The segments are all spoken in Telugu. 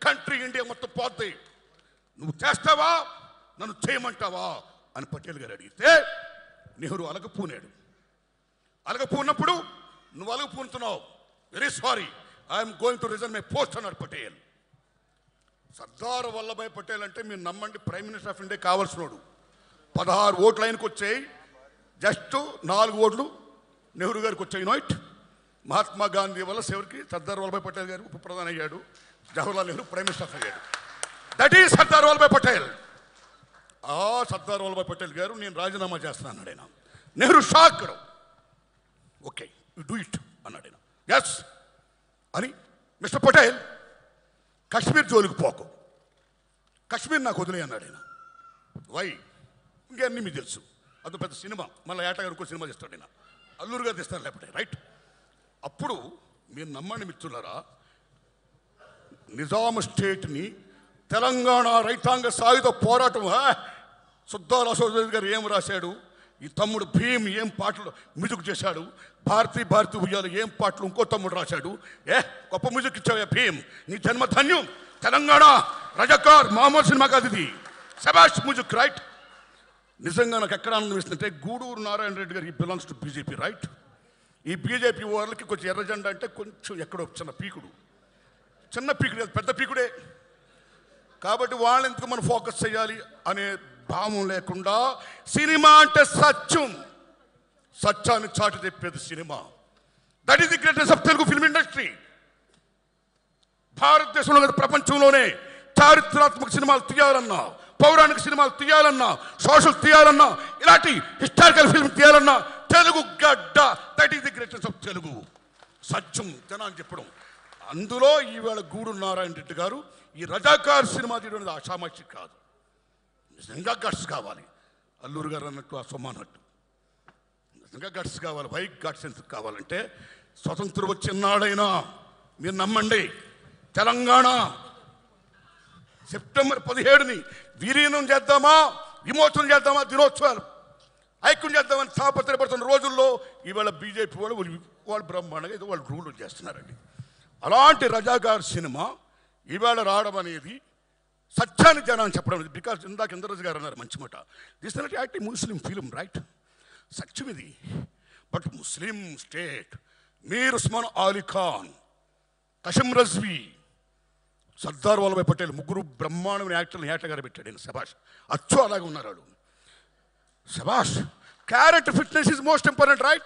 కంట్రీ ఇండియా మొత్తం పోద్ది, నువ్వు చేస్తావా, నన్ను చేయమంటావా అని పటేల్ గారు అడిగితే నెహ్రూ అలగపూనాడు. అలగపూన్నప్పుడు నువ్వు అలగపూనుతున్నావు, very sorry, I'm going to resign my post అన్నాడు పటేల్. సర్దార్ వల్లభాయ్ పటేల్ అంటే మీరు నమ్మండి, ప్రైమ్ మినిస్టర్ ఆఫ్ ఇండియా కావాల్సినోడు. 16 ఓట్లు ఆయనకు వచ్చాయి, జస్ట్ 4 ఓట్లు నెహ్రూ గారికి వచ్చాయి. నోట్ మహాత్మా గాంధీ వల్ల చివరికి సర్దార్ వల్లభాయ్ పటేల్ గారు ఉప ప్రధాని అయ్యాడు, జవహర్లాల్ నెహ్రూ ప్రైమ్ మినిస్టర్ అయ్యాడు. That is Sardar Vallabhbhai Patel. ఆ సర్దార్ వల్లభాయ్ పటేల్ గారు నేను రాజీనామా చేస్తున్నాను అన్నాడు ఆయన. Nehru shock. Okay you do it అన్నాడు ఆయన. ఎస్ అని, మిస్టర్ పటేల్ కాశ్మీర్ జోలికి పోకు, కాశ్మీర్ నాకు వదిలే అన్నాడు ఆయన. వై? ఇంకన్నీ మీకు తెలుసు, అది పెద్ద సినిమా, మళ్ళీ ఏటగారు సినిమా చేస్తాడు ఆయన, అల్లూరు గారు తెస్తారు లేకపోతే, రైట్? అప్పుడు మీరు నమ్మండి మిత్రులారా, నిజాం స్టేట్ని తెలంగాణ రైతాంగ సాయుధ పోరాటం, సుద్దాల అశోక్ గారు ఏం రాశాడు, ఈ తమ్ముడు భీమ్ ఏం పాటలు మ్యూజిక్ చేశాడు, భారతీ ఉయ్యాలు ఏం పాటలు ఇంకో తమ్ముడు రాశాడు. గొప్ప మ్యూజిక్ ఇచ్చావే భీమ్, నీ జన్మధన్యం. తెలంగాణ రజాకార్ మామూలు సినిమా కాదు ఇది, శబాష్ మ్యూజిక్, రైట్? నిజంగా నాకు ఎక్కడ అనిపిస్తుందంటే, గూడూరు నారాయణ రెడ్డి గారు ఈ బిలాంగ్స్ టు బీజేపీ, రైట్? ఈ బీజేపీ వాళ్ళకి కొంచెం ఎర్ర జెండా అంటే కొంచెం ఎక్కడో చిన్న పీకుడు పెద్ద పీకుడే. కాబట్టి వాళ్ళెందుకు మనం ఫోకస్ చేయాలి అనే భావం లేకుండా, సినిమా అంటే సత్యం, సత్యాన్ని చాటి చెప్పేది సినిమా. That is the greatest of Telugu film industry. భారతదేశంలో ప్రపంచంలోనే చారిత్రాత్మక సినిమాలు తీయాలన్నా, పౌరాణిక సినిమాలు తీయాలన్నా, సోషల్ తీయాలన్నా, ఇలాంటి హిస్టారికల్ ఫిల్మ్ తీయాలన్నా తెలుగు గడ్డ. That is the greatest of Telugu. సత్యం జనాన్ని చెప్పడం. అందులో ఈవేళ గూడూరు నారాయణ రెడ్డి గారు ఈ రజాకార్ సినిమా తీయడం ఆషామాషి కాదు, నిజంగా గట్స్ కావాలి. అల్లూరు గారు అన్నట్టు, ఆ సొమ్మ అన్నట్టు నిజంగా గట్స్ కావాలి. వై గట్స్ ఎందుకు కావాలంటే, స్వతంత్రం వచ్చినాడైనా మీరు నమ్మండి, తెలంగాణ సెప్టెంబర్ 17ని విలీనం చేద్దామా, విమోచనం చేద్దామా, దినోత్సవాలు ఐక్యం చేద్దామని తాపత్రయపడుతున్న రోజుల్లో ఈవేళ బీజేపీ వాళ్ళు బ్రహ్మాండంగా ఏదో వాళ్ళు రూల్ చేస్తున్నారండి. అలాంటి రజాకార్ సినిమా ఈవేళ రావడం అనేది సత్యాన్ని జనాన్ని చెప్పడం. బికాజ్ ఇందాక ఇంద్రరాజు గారు అన్నారు మంచి మాట, this not active Muslim film, right? సత్యం ఇది. But Muslim state, Mir Osman Ali Khan, Kasim Razvi, Sardar Vallabhbhai Patel, ముగ్గురు బ్రహ్మాండమైన యాక్టర్ని ఏటగారు పెట్టాడు ఆయన. శబాష్, అచ్చు అలాగే ఉన్నారు వాళ్ళు. శబాష్. Character fitness is most important, right?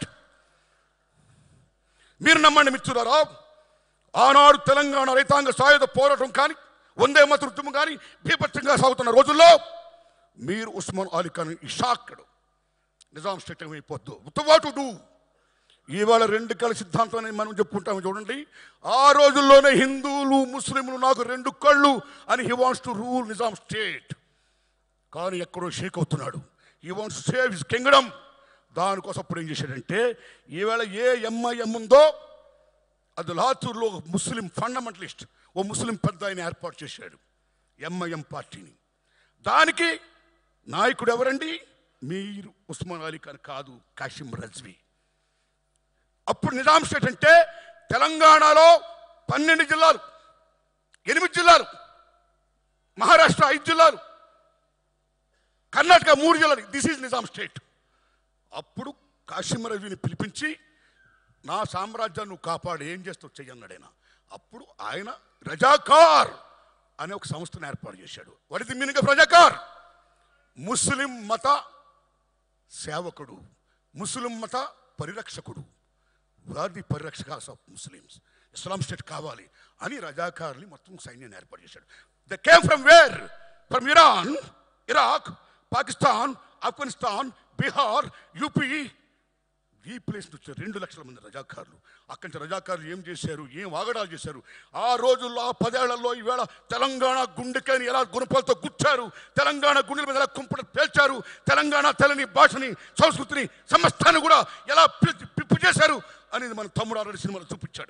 మీరు నమ్మండి మిత్రులారా, ఆనాడు తెలంగాణ రైతాంగ సాయుధ పోరాటం కానీ, వందే మాతరం ఉద్యమం కానీ బీభత్సంగా సాగుతున్న రోజుల్లో మీర్ ఉస్మాన్ అలీ ఖాన్ ఈ షాక్డ్ నిజాం స్టేట్ అయిపోద్దు. What to do? ఇవాళ 2 కళ్ళ సిద్ధాంతం అని మనం చెప్పుకుంటాము చూడండి. ఆ రోజుల్లోనే హిందువులు ముస్లింలు నాకు 2 కళ్ళు అని he wants to rule Nizam state. కానీ ఎక్కడో షేక్ అవుతున్నాడు. He wants to save his kingdom. దానికోసం అప్పుడు ఏం చేశాడంటే, ఈవేళ ఏ ఎంఐఎం ఉందో అది లాతూర్లో ముస్లిం ఫండమెంటలిస్ట్, ఓ ముస్లిం పెద్ద ఆయన ఏర్పాటు చేశాడు ఎంఐఎం పార్టీని. దానికి నాయకుడు ఎవరండి? మీర్ ఉస్మాన్ అలీ ఖాన్ కాదు, కాసిం రజ్వీ. అప్పుడు నిజాం స్టేట్ అంటే తెలంగాణలో 12 జిల్లాలు, 8 జిల్లాలు, మహారాష్ట్ర 5 జిల్లాలు, కర్ణాటక 3 జిల్లాలు. This is Nizam state. అప్పుడు కాసిం రజ్వీని పిలిపించి, నా సామ్రాజ్యాన్ని నువ్వు కాపాడు, ఏం చేస్తావు చెయ్యన్నాడు ఆయన. అప్పుడు ఆయన రజాకార్ అనే ఒక సంస్థను ఏర్పాటు చేశాడు. What is the meaning of Razakar? ముస్లిం మత సేవకుడు, ముస్లిం మత పరిరక్షకుడు. వీఆర్ ది పరిరక్షకాస్ ఆఫ్ ముస్లిమ్స్. ఇస్లాం స్టేట్ కావాలి అని రజాకార్ని మొత్తం సైన్యాన్ని ఏర్పాటు చేశాడు. They came from where? From Iran, Iraq, Pakistan, Afghanistan, Bihar, UP. ఈ ప్లేస్ నుంచి 2 లక్షల మంది రజాకారులు. అక్కడి నుంచి రజాకారులు ఏం చేశారు, ఏం వాగడాలు చేశారు. ఆ రోజుల్లో, ఆ 10 ఏళ్లలో ఈవేళ తెలంగాణ గుండెకని ఎలా గుణపాలతో గుచ్చారు, తెలంగాణ గుండెల మీద ఎలా కుంపట పేల్చారు, తెలంగాణ తెలని భాషని, సంస్కృతిని, సమస్తాన్ని కూడా ఎలా పిప్పు చేశారు అనేది మన తమ్ముడు ఆల్రెడీ సినిమాలో చూపించాడు.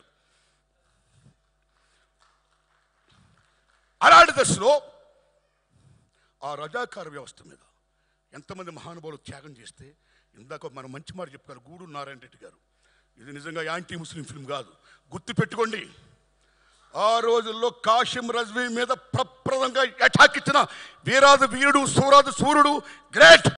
అలాంటి దశలో ఆ రజాకార వ్యవస్థ మీద ఎంతమంది మహానుభావులు త్యాగం చేస్తే, ఇందాక మనం మంచి మాట చెప్పుకోవాలి గూడూరు నారాయణ రెడ్డి గారు. ఇది నిజంగా యాంటీ ముస్లిం ఫిల్మ్ కాదు, గుర్తుపెట్టుకోండి. ఆ రోజుల్లో కాశీం రజ్వీ మీద ప్రప్రదంగా అటాక్ ఇచ్చిన వీరాది వీరుడు సూరాది సూర్యుడు గ్రేట్